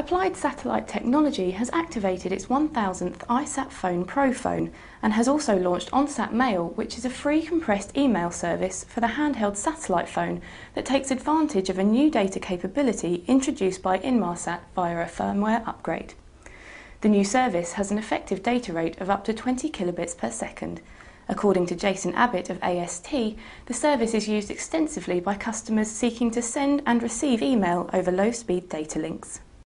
Applied Satellite Technology has activated its 1000th iSat Phone Pro phone and has also launched OnSat Mail, which is a free compressed email service for the handheld satellite phone that takes advantage of a new data capability introduced by Inmarsat via a firmware upgrade. The new service has an effective data rate of up to 20 kilobits per second. According to Jason Abbott of AST, the service is used extensively by customers seeking to send and receive email over low-speed data links.